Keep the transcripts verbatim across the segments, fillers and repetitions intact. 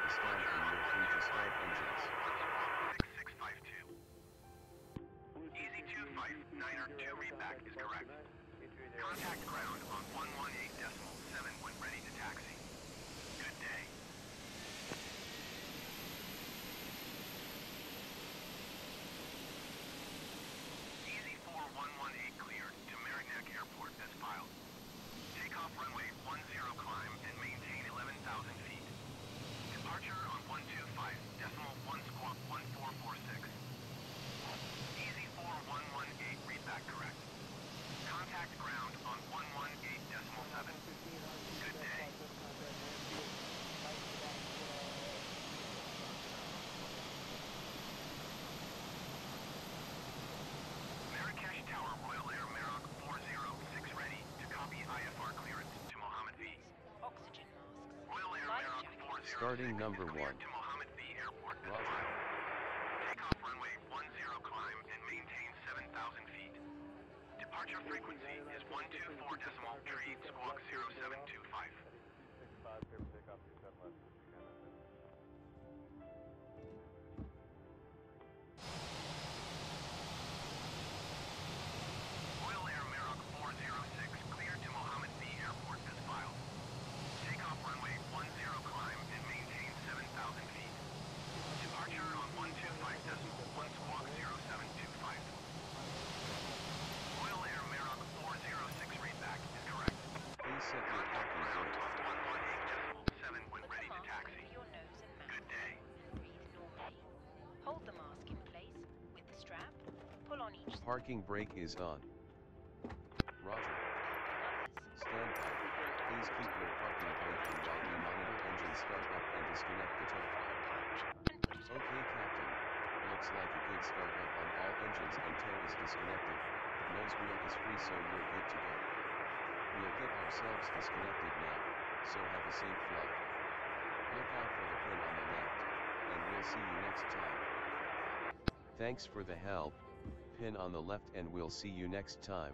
to stand and you're free to start engines. six six five two. Easy two five nine er two readback is correct. Contact ground on one one eight decimal seven when ready to taxi. Good day. Easy four one one eight cleared to Merrick Airport as filed. Takeoff runway one zero climb and maintain eleven thousand feet. Departure on one two five decimal one squawk one four four six. Easy four one one eight readback correct. Contact ground on one one eight decimal seven. Good day. Marrakesh Tower Royal Air Maroc four zero six ready to copy I F R clearance to Mohammed V. Oxygen masks. Royal Air Life Maroc jackets. four zero Starting six number is cleared one. to Mohammed V Airport as Roger. filed. Takeoff runway one zero climb and maintain seven thousand feet. Departure frequency is one two four decimal three squawk zero seven two five. Royal Air Maroc four zero six cleared to Mohammed V Airport as filed. Takeoff runway one zero climb and maintain seven thousand feet. Departure on one two five decimal one squawk zero seven two five. Royal Air Maroc four zero six readback is correct. Please set your Contact parking ground brake. on one one eight decimal seven when Put ready the to mask taxi. over your nose and mouth Good day. and breathe normally. Hold the mask in place with the strap. Pull on each side. Parking brake is on. Roger. Helping others. Stand by. Please keep your parking brake on while we monitor engine start up and disconnect the tow. Pouch and put it in. Okay, Captain. Looks like a good start up on all engines and tow is disconnected. Nose wheel is free, so you're good to go. We'll get ourselves disconnected now, so have a safe flight. Look out for the pin on the left, and we'll see you next time. Thanks for the help. Pin on the left and we'll see you next time.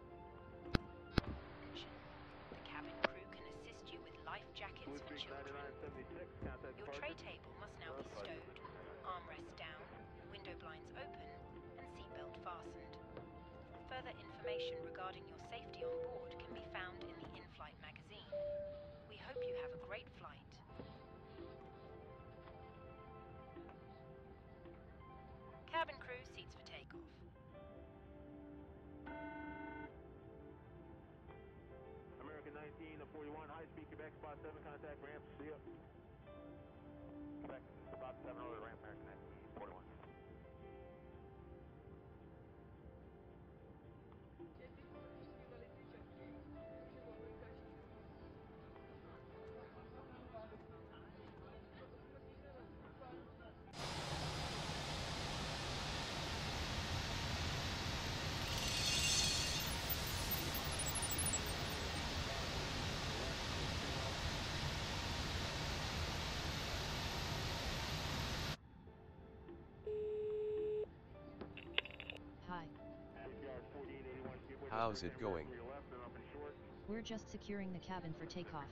The cabin crew can assist you with life jackets for children. Your tray table must now be stowed, armrests down, window blinds open, and seatbelt fastened. Further information regarding your safety on board can be found in the in-flight magazine. We hope you have a great flight. Cabin crew seats for takeoff. American nineteen forty-one, high speed Quebec, spot seven, contact ramp, see ya. Quebec, spot seven, over the ramp, American nineteen forty-one. Hi. How's it going? We're just securing the cabin for takeoff.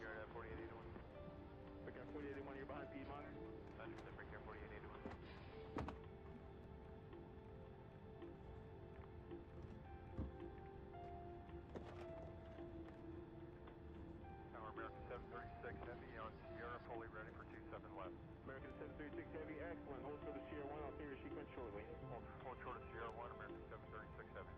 Tower American seven thirty-six Heavy on Sierra, fully ready for two seven left. American seven thirty-six Heavy, excellent. Hold short of Sierra one, I'll clear your sequence shortly. Hold, hold short of Sierra one, American seven thirty-six Heavy.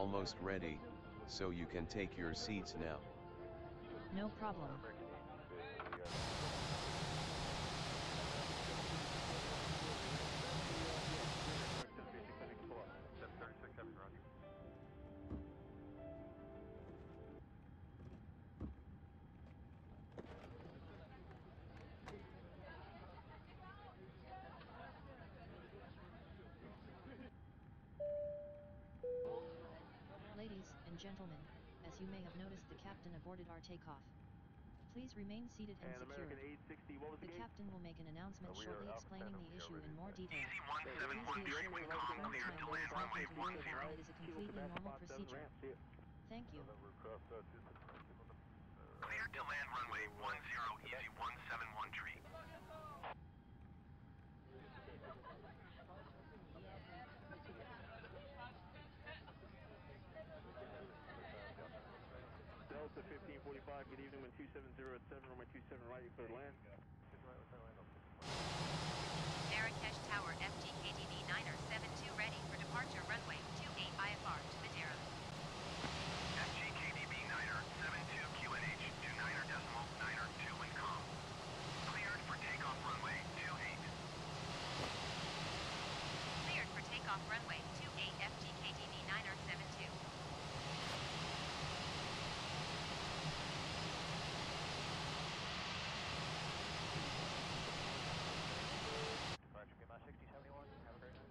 almost ready, so you can take your seats now. No problem. Ladies and gentlemen, as you may have noticed, the captain aborted our takeoff. Please remain seated and And secure. American eight sixty, what was the The gate? captain will make an announcement Uh, we shortly are Alpha explaining Phantom, the we are issue ready in to more go. detail. Easy one seven Please one be three, assured wing that at the com current cleared time to there land is runway nothing to worry one about zero. and it is a completely normal procedure. Thank you. Cleared to land runway one zero, easy one seven one tree. Delta fifteen forty-five, good evening, wind two seven zero at seven, runway two seven right, you clear to land. Marrakesh Tower F G K D B niner seven two ready for departure runway two eight I F R to Madeira. F G K D B niner seven two Q N H two niner decimal niner two wind com. Cleared for takeoff runway two eight. Cleared for takeoff runway two eight F G K D B niner seven two. Departure P M A sixty seventy-one, have a great night.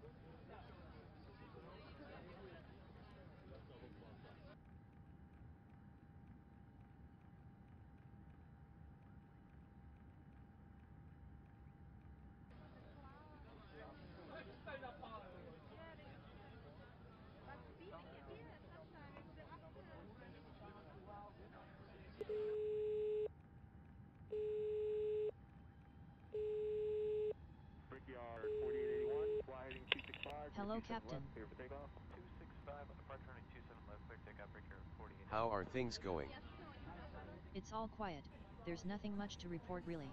Brickyard forty-eight eighty-one, fly heading two six five, Hello, two seven Captain. left, clear for takeoff. two six five, on departure running two seven left, clear takeoff, Brickyard forty-eight. How are things going? It's all quiet. There's nothing much to report really.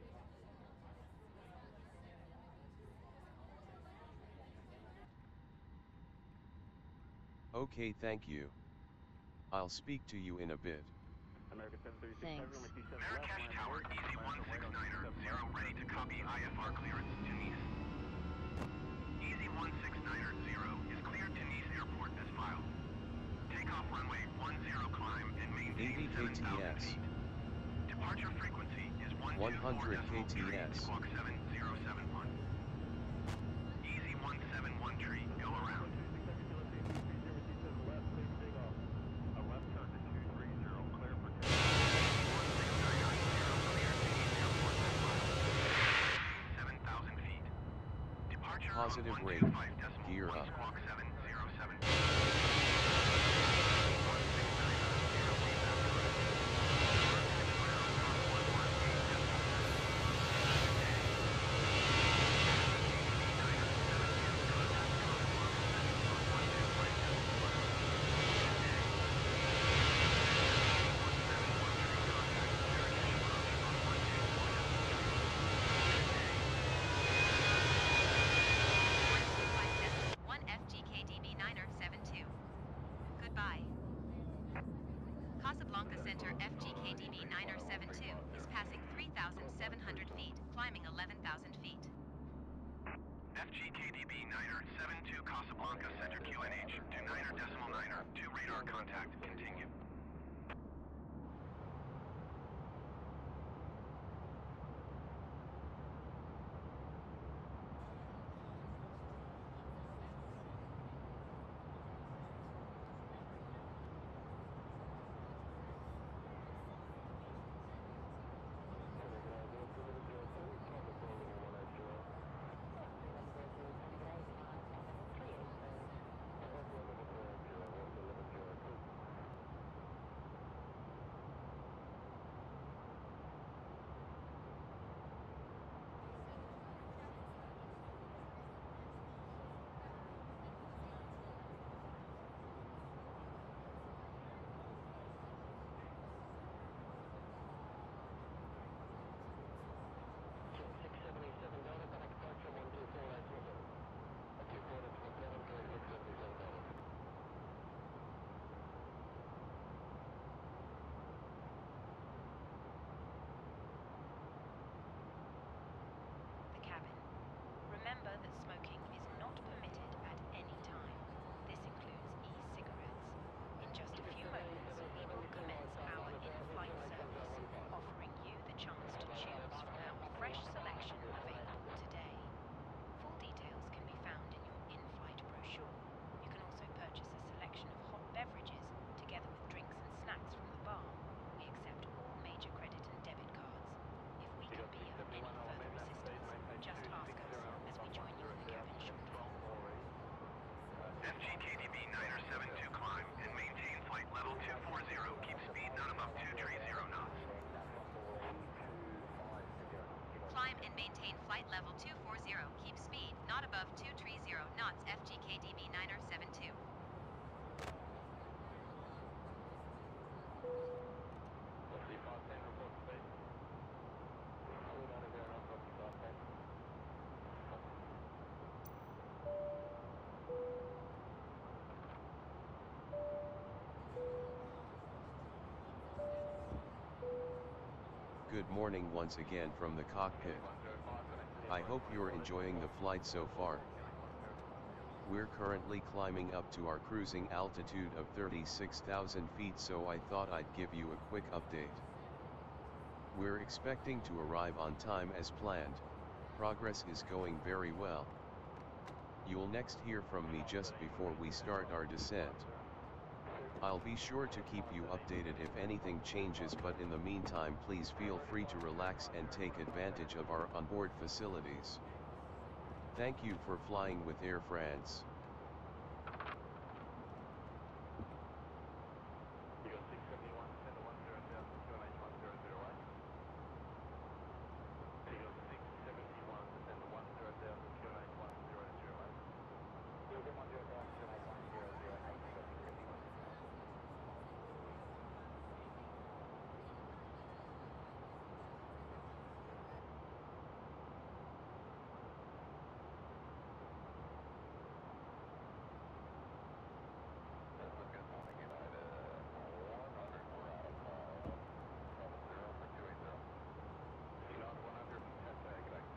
Okay, thank you. I'll speak to you in a bit. American seven thirty-six, Thanks. runway two seven left, Marrakesh land Tower, alert. easy one six niner zero ready to copy I F R clearance to Nice. Easy one six niner zero is cleared to Nice Airport as filed. Takeoff runway one zero climb and maintain eighty seven thousand K T S. feet. Departure frequency is one one two four hundred decimal K T tree, S. squawk seven zero seven one. Easy one seven one tree, go around. A left turn to two three zero, clear for takeoff. one six niner zero cleared to Nice Airport as filed. seven thousand feet. Departure Positive on one rate. two five decimal Gear one up. squawk seven zero seven. one six niner zero leave after runway. one F G K D B niner seven two. Goodbye. Casablanca Center F G K D B niner seven two is passing three thousand seven hundred feet, climbing eleven thousand feet. F G K D B niner seven two Casablanca Center Q N H to niner decimal niner, two radar contact, continue. Good morning once again from the cockpit. I hope you're enjoying the flight so far. We're currently climbing up to our cruising altitude of thirty-six thousand feet, so I thought I'd give you a quick update. We're expecting to arrive on time as planned. Progress is going very well. You'll next hear from me just before we start our descent. I'll be sure to keep you updated if anything changes, but in the meantime please feel free to relax and take advantage of our onboard facilities. Thank you for flying with Air France. Eagle six seventy-one, descend to one zero thousand, Q N H one zero zero eight. Eagle six seventy-one, descend to one zero thousand, Q N H one zero zero eight. Eagle one zero thousand, Q N H one zero zero eight, Eagle six seventy-one. Good morning, United one hundred, we're out of call, seven zero for two eight zero. United one hundred, fantastic, good day.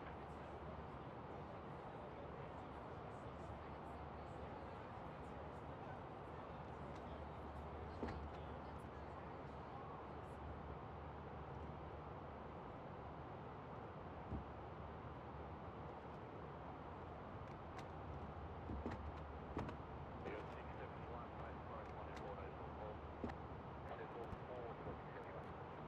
Eagle six seventy-one, place corresponding rendezvous four. Rendezvous four, Eagle six seventy-one.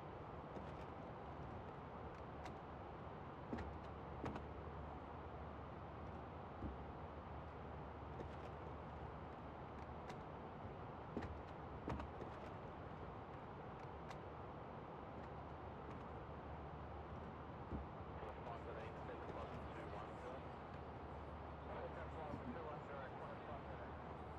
Plus five thirteen, descend to plus two one zero. Descend plus two one zero, Qantas five thirteen.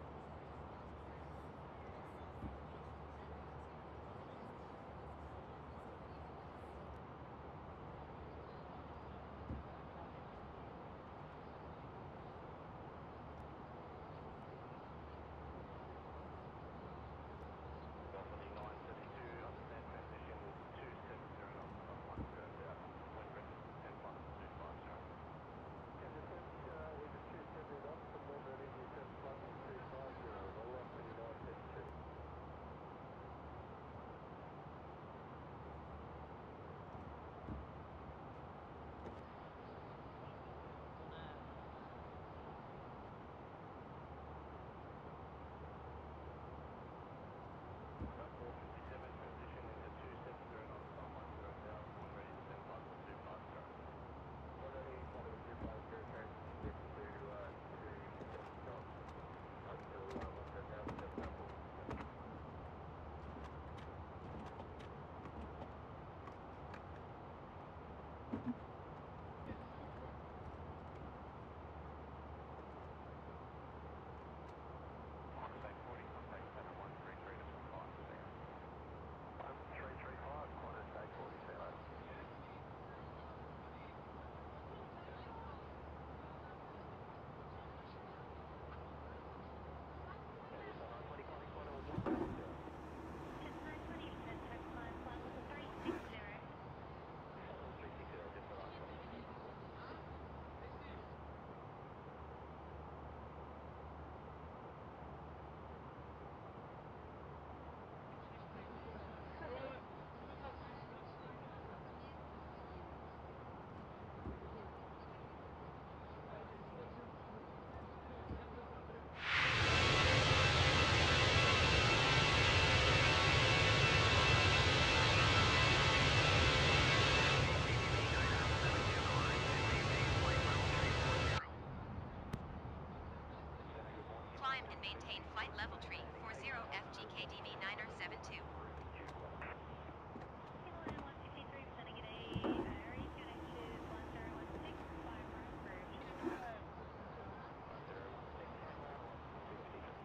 Velocity nine thirty-two, understand transition is two seven zero knots from one zero thousand. Wind ready to descend flight number two five zero. Can descend uh, into two seventy knots and wind ready to descend flight number two five zero. Velocity nine thirty-two. Uh, four fifty-seven, transition into two seven zero knots from one zero thousand. Wind ready to descend flight number two five zero. Wind ready, flight number two five zero, transition into uh, two seven knots until uh, one zero thousand, seven zero four. Contact forty, contact pattern one three three decimal five, say out. one three three five, contact forty, say out. Yeah, nine twenty, climbing flight number one six zero. nine twenty, descend to climb flight level three six zero. Flight level three six zero, just for nine twenty. Climb and maintain flight level tree four zero F G K D V niner seven two. Himalayan one fifty-three, descending at a Aries, Q N H is one zero one six, climb room approved. one zero one six, two fifty-three.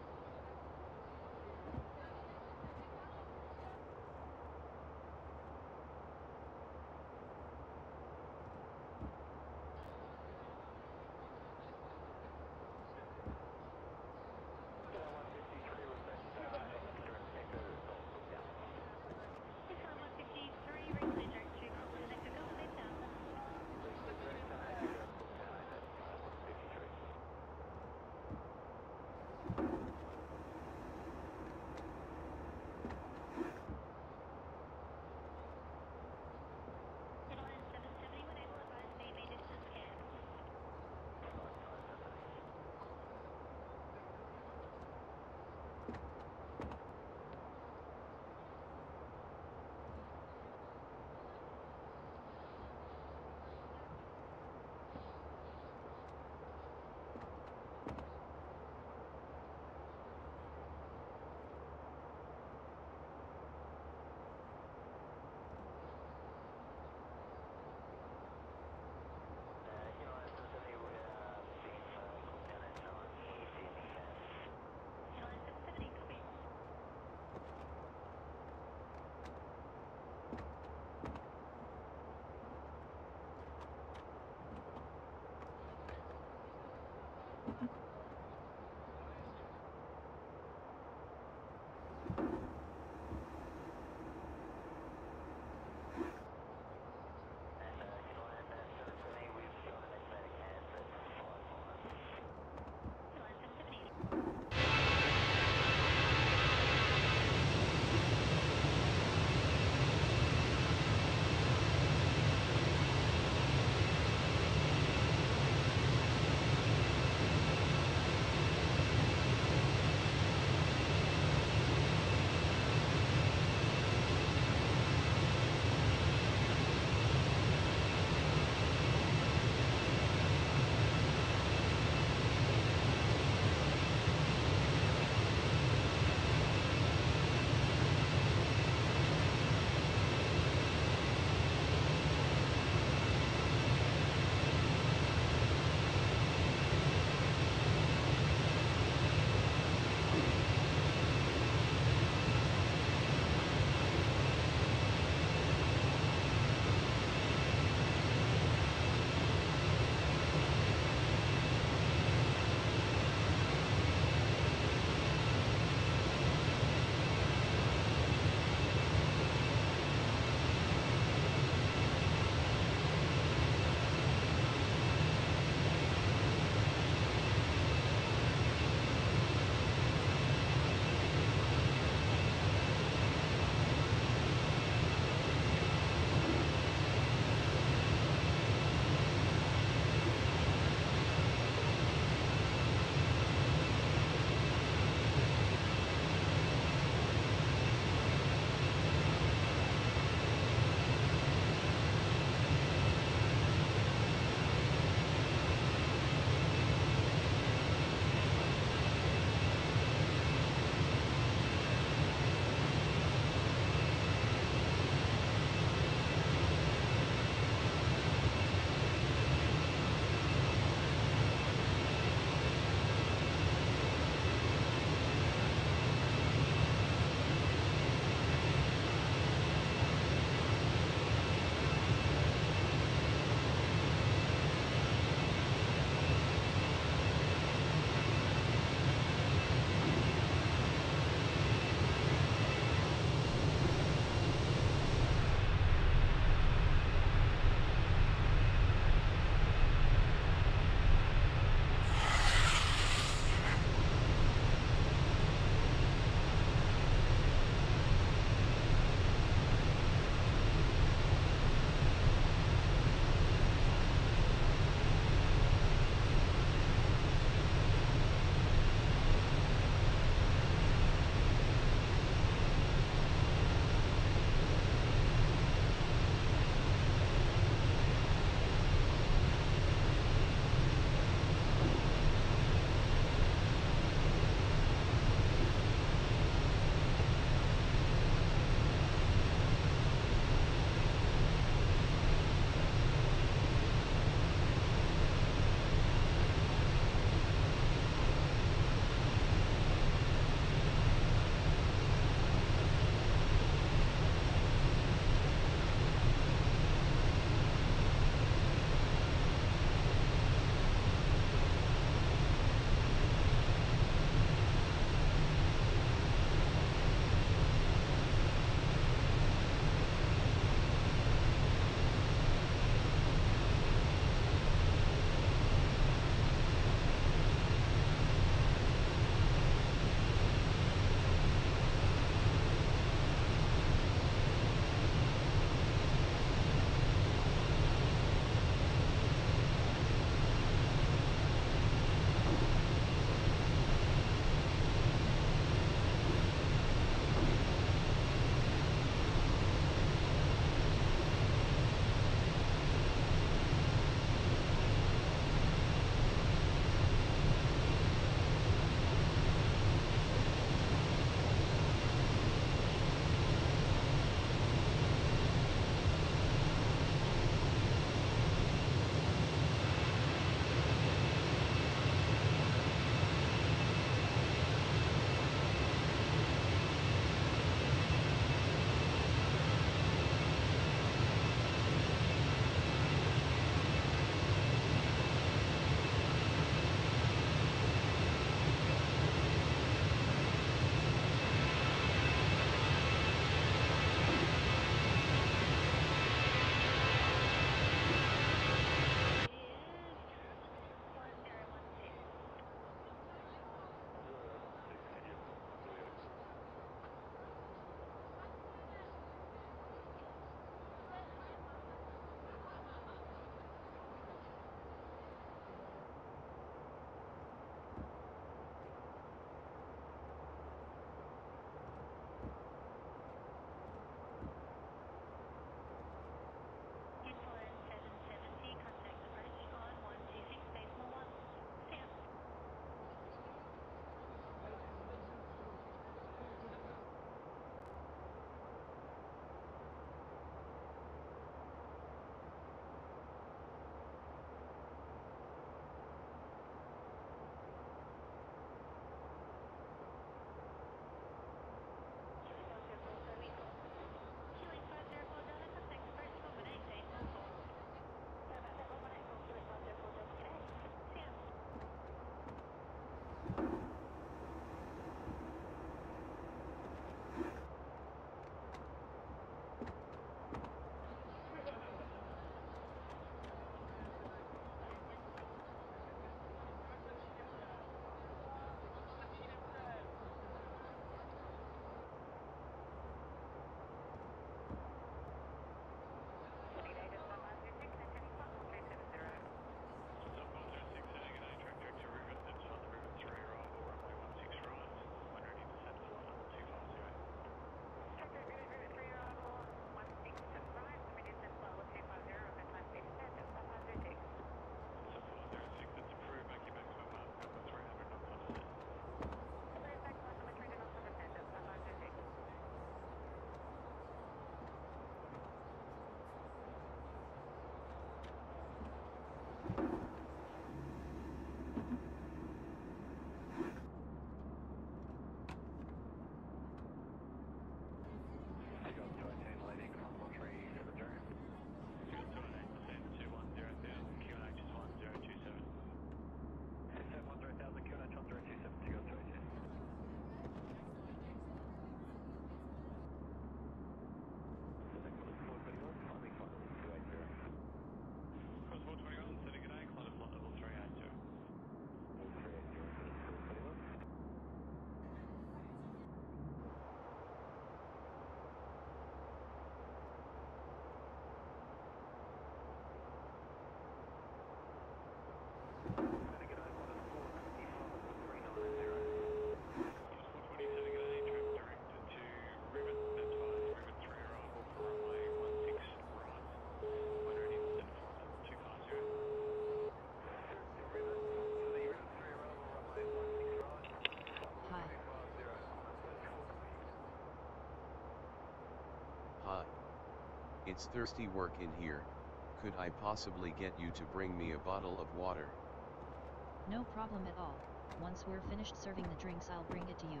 It's thirsty work in here. Could I possibly get you to bring me a bottle of water? No problem at all. Once we're finished serving the drinks, I'll bring it to you.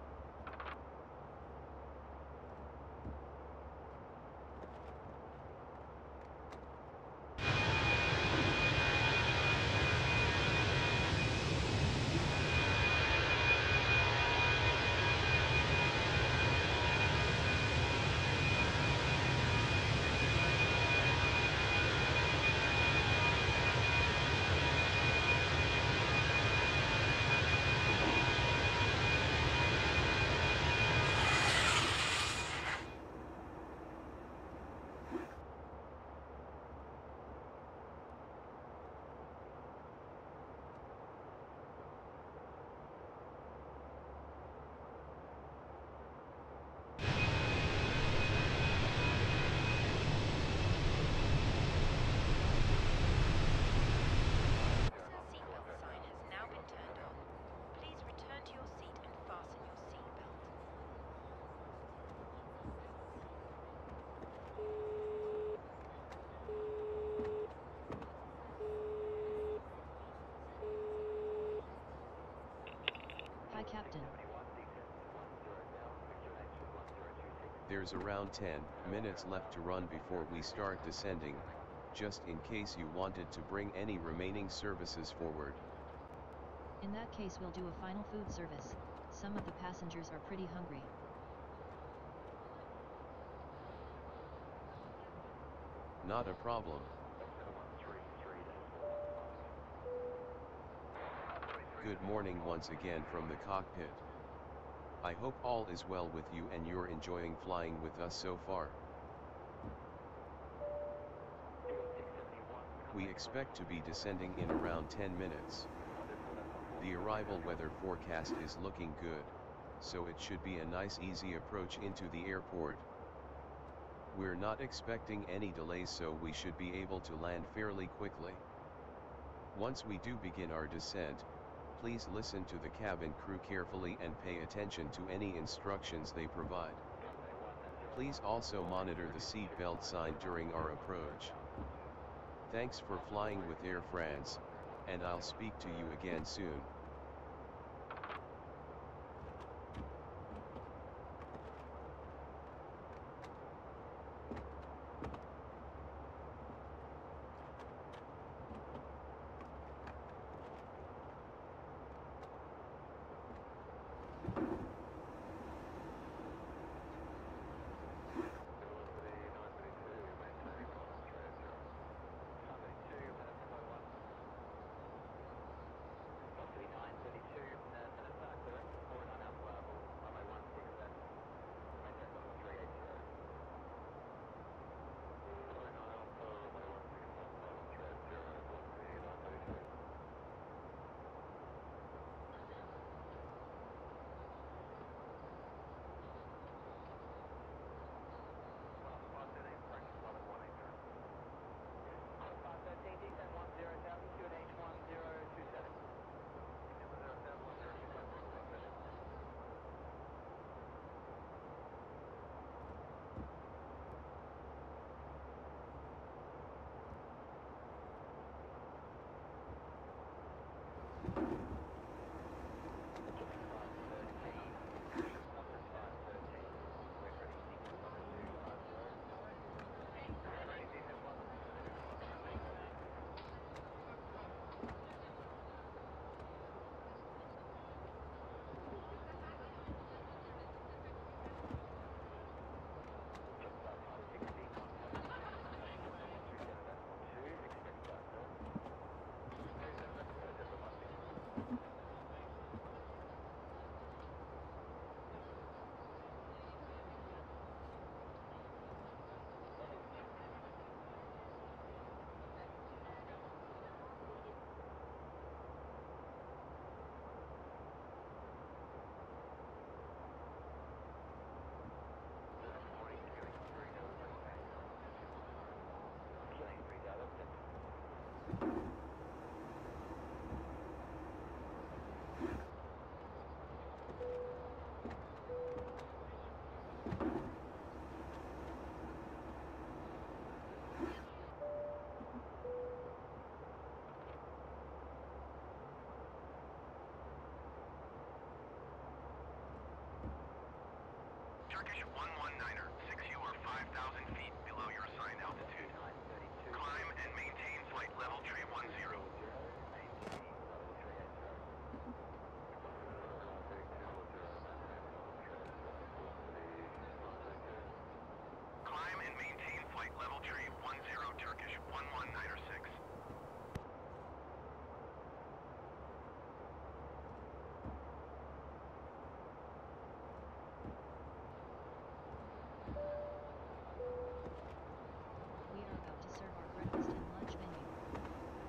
Hi, Captain. There's around ten minutes left to run before we start descending, just in case you wanted to bring any remaining services forward. In that case, we'll do a final food service. Some of the passengers are pretty hungry. Not a problem. Good morning once again from the cockpit. I hope all is well with you and you're enjoying flying with us so far. We expect to be descending in around ten minutes. The arrival weather forecast is looking good, so it should be a nice easy approach into the airport. We're not expecting any delays, so we should be able to land fairly quickly. Once we do begin our descent, please listen to the cabin crew carefully and pay attention to any instructions they provide. Please also monitor the seat belt sign during our approach. Thanks for flying with Air France, and I'll speak to you again soon. Turkish one one niner, six you are five thousand feet below your assigned altitude. Climb and maintain flight level tree one zero. Climb and maintain flight level tree one zero Turkish one one niner six. We are about to serve our breakfast and lunch menu.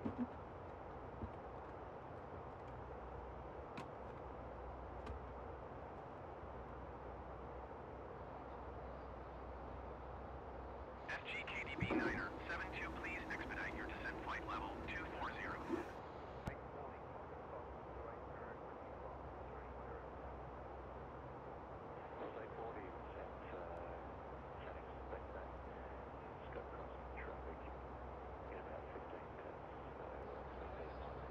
F G K D B Niner, seven two, please expedite your descent flight level two four zero. Say forty percent can expect that scope crossing traffic in about fifteen minutes, so uh, please be advised.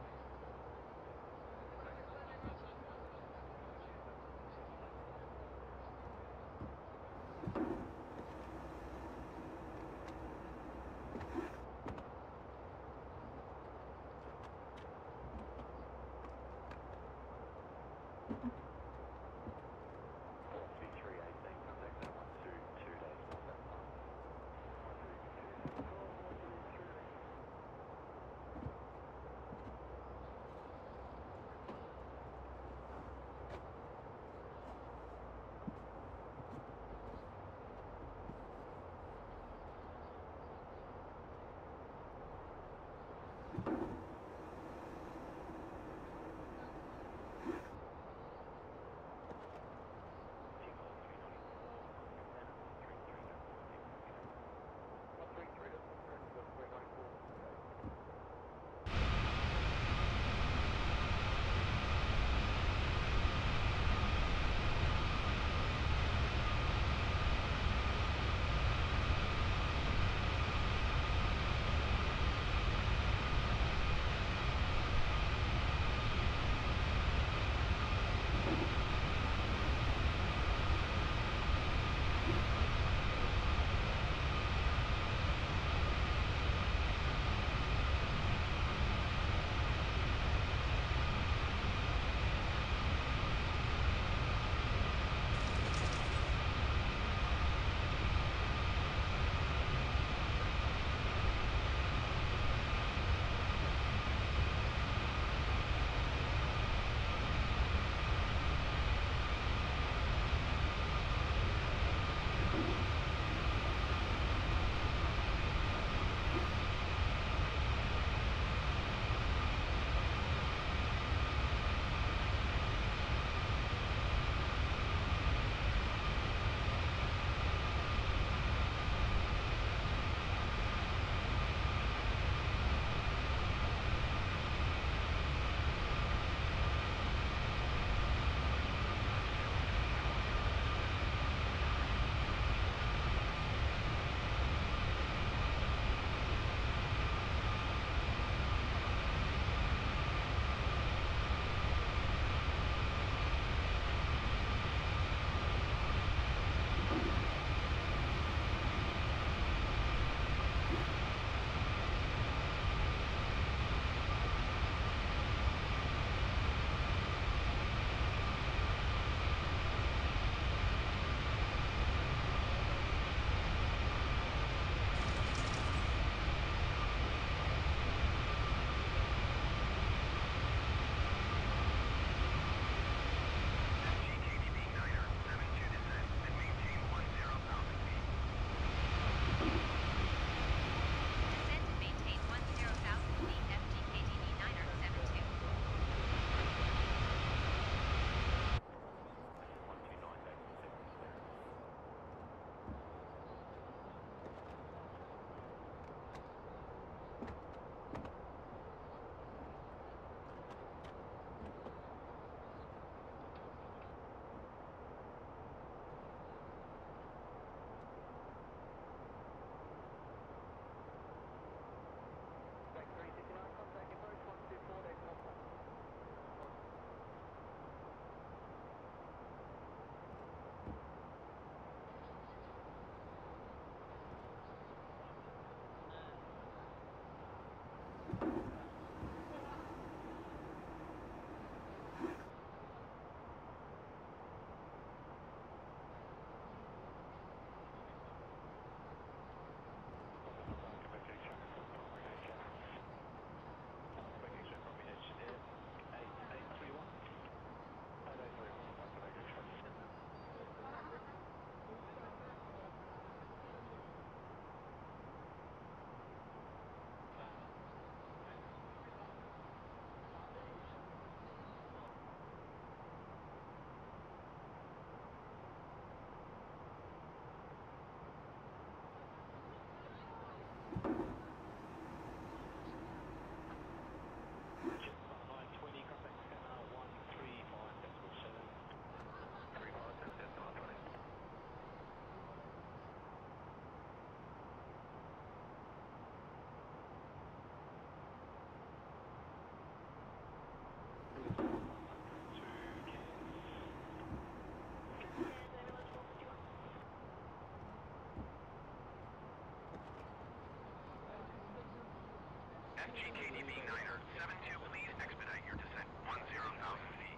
S G K D B Niner, seven two, please expedite your descent, one zero thousand feet.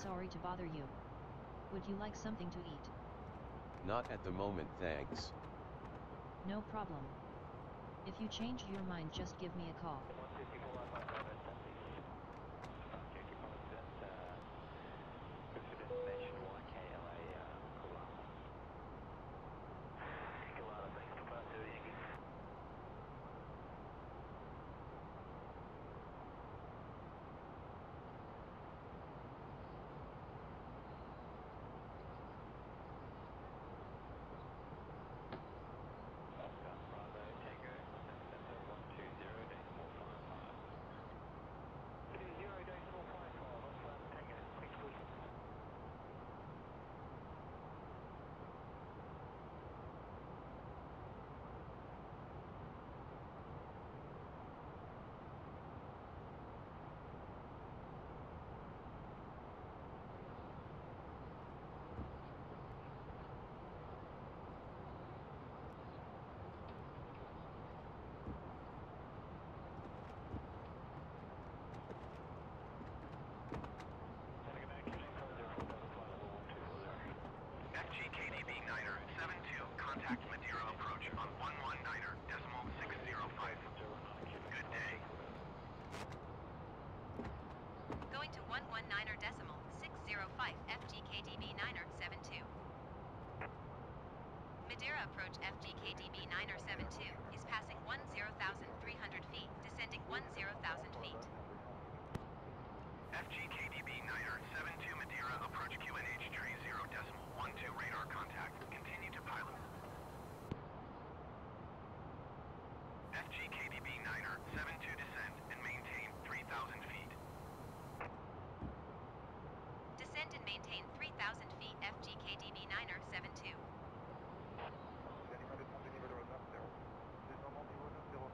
sorry to bother you. Would you like something to eat? Not at the moment, thanks. No problem. If you change your mind, just give me a call. one fifty-four, one five five, descent please. Park eighty-four, descent, uh, good for destination Y K L A, uh, Kulala. Kulala, thanks for Papa Yankee. Oscar, Bravo, Tango, contact center one two zero decimal five five. two zero decimal five five, Oscar, Tango, thanks for F G K D B niner seven two, contact Madeira approach on one one niner decimal six zero five. Good day. Going to one one niner decimal six zero five F G K D B niner seven two. Madeira approach F G K D B niner seven two is passing one zero thousand three hundred feet, descending one zero thousand feet. F G K D B niner seven two Madeira approach Q N H tree zero decimal one two radar contact. Continue to pilot. F G K D B niner seven two descend and maintain three thousand feet. Descend and maintain three thousand feet F G K D B niner seven two. L'animal de son niveau neuf zéro. Descendant niveau neuf zéro.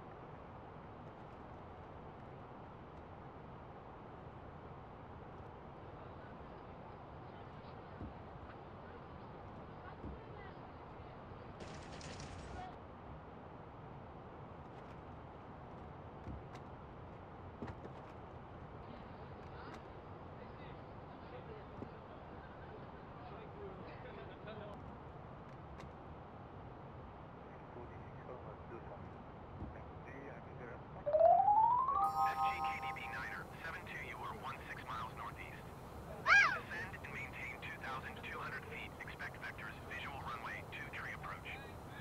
F G K D B niner seven two, you are one six miles northeast. Descend and maintain two thousand two hundred feet. Expect vectors visual runway two tree approach.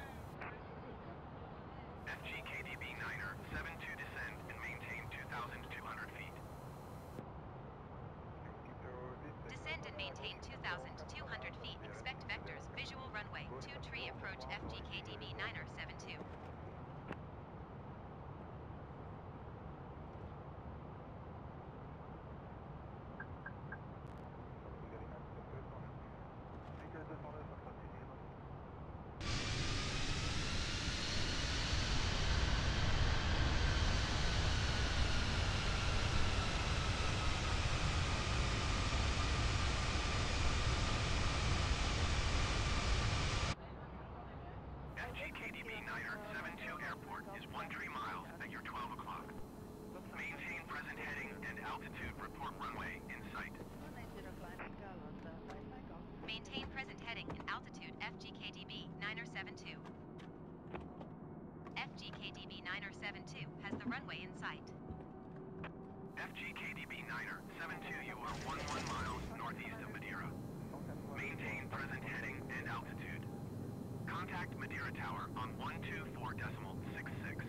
F G K D B niner seven two descend and maintain two thousand two hundred feet. Descend and maintain two thousand two hundred feet. Expect vectors visual runway two tree approach F G K D B niner seven two. F G K D B niner seven two airport is one tree miles at your twelve o'clock. Maintain present heading and altitude. Report runway in sight. Maintain present heading and altitude F G K D B niner seven two. F G K D B niner seven two has the runway in sight. F G K D B niner seven two, you are one one miles northeast of Madeira. Maintain present heading and altitude. Contact Madeira Tower on one two four decimal six six.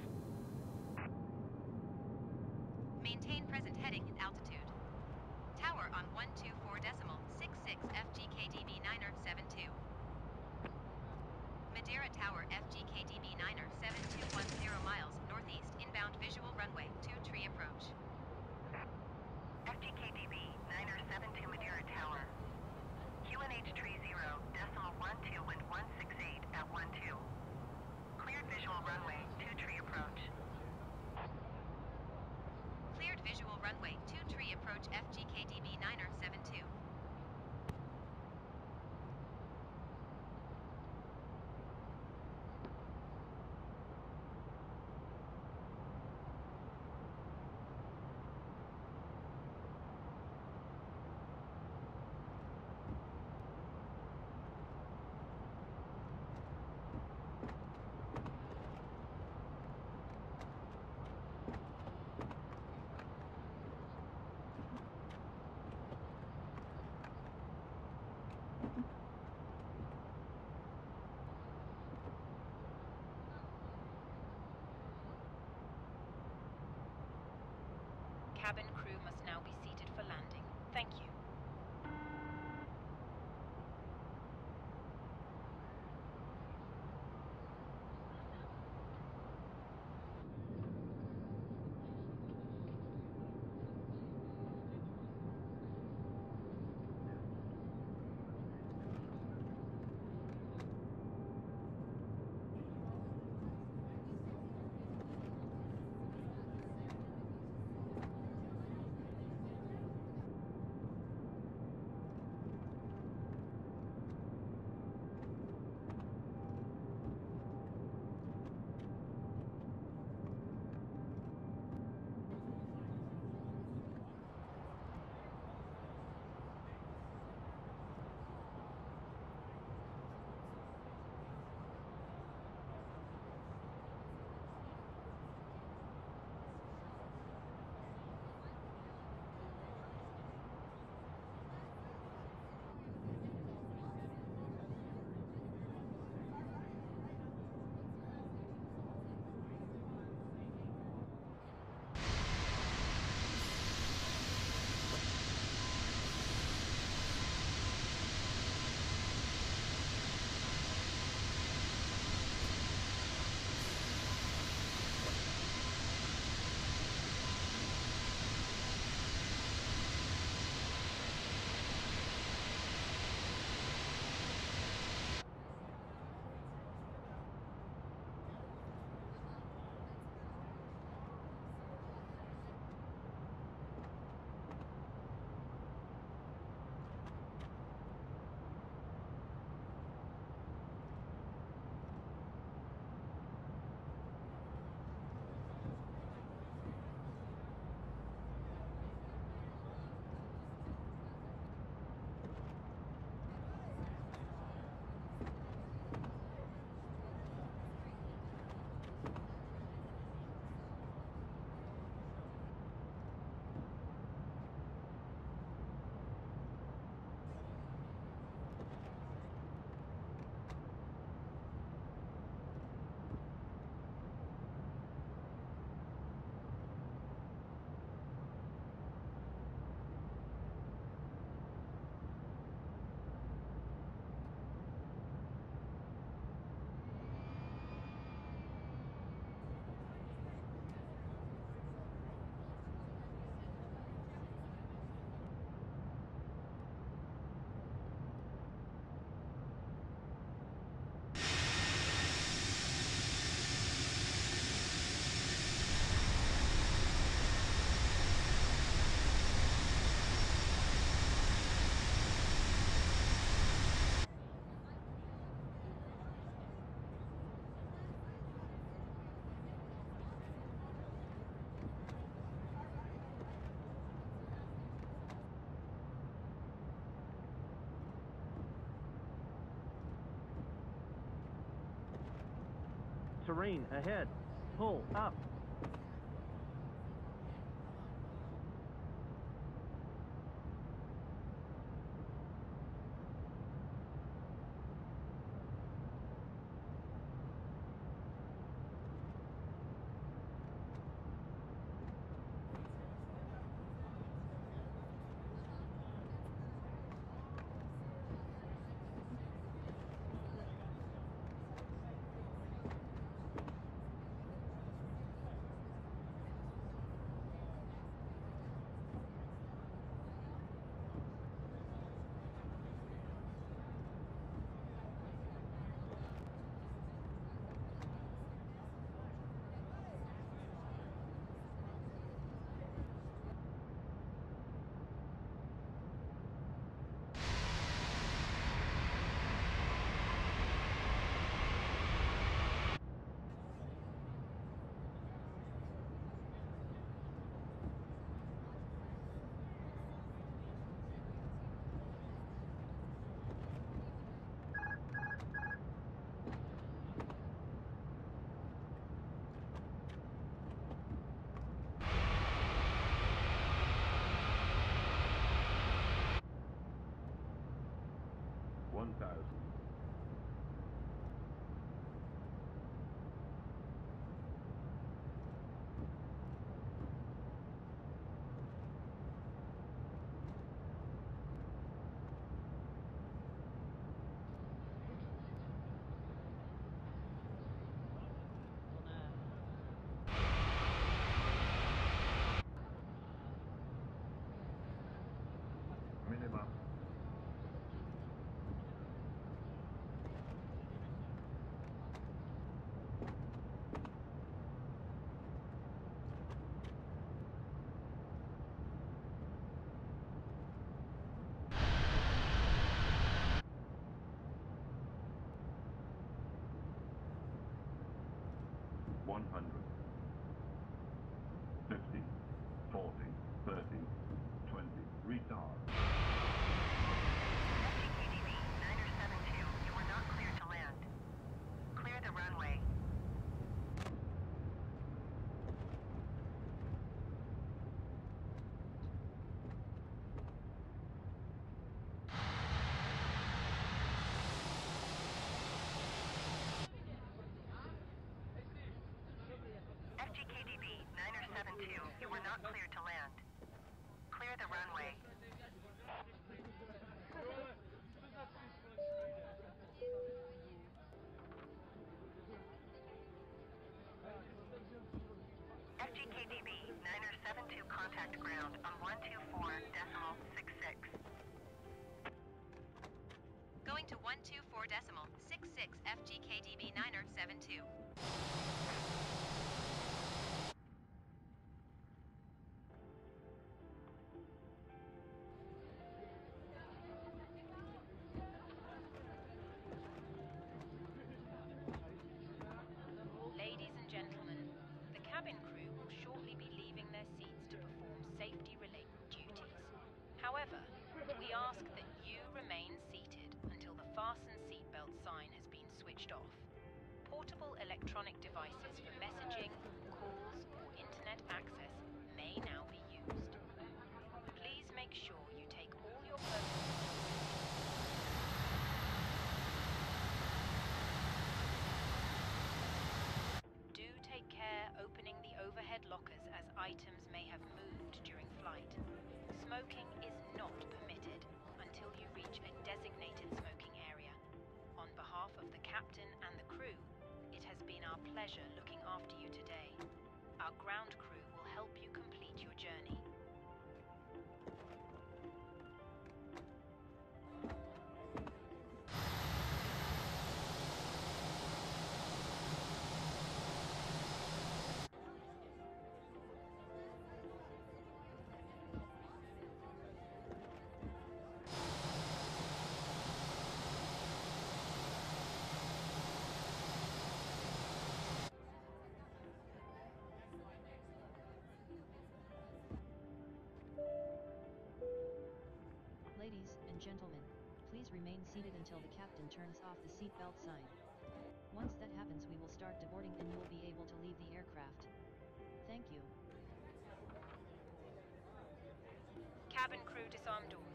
Maintain present heading and altitude. Tower on one two four decimal six six F G K D B niner seven two. Madeira Tower F G K D B niner seven two one zero miles northeast inbound visual runway two tree approach. F G K D B niner seven two Madeira Tower. Q N H tree zero decimal one two wind one six eight at one two. Cleared visual runway two tree approach. Cleared visual runway two tree approach F G K D B niner seven two. cabin crew must now be seated for landing. Thank you. Terrain ahead. Pull up. one thousand. one hundred. fifty, forty, thirty, twenty, retard. F G K D B niner seven two, you are not cleared to land. Clear the runway. F G K D B niner seven two, you were not cleared to land. Clear the runway. F G K D B niner seven two, contact ground on one two four decimal six six. Going to one two four decimal six six F G K D B niner seven two. Ladies and gentlemen, the cabin crew will shortly be leaving their seats to perform safety-related duties. However, we ask that you remain seated until the fasten seatbelt sign has been switched off. Portable electronic devices for messaging, calls, or internet access may now be used. Please make sure you take all your personal Do take care opening the overhead lockers as items may have moved during flight. Smoking is not permitted until you reach a designated smoking area. On behalf of the captain and the crew, it has been our pleasure looking after you today. Our ground crew will help you complete your journey. Ladies and gentlemen, please remain seated until the captain turns off the seatbelt sign. Once that happens, we will start deboarding and you will be able to leave the aircraft. Thank you. Cabin crew disarm doors.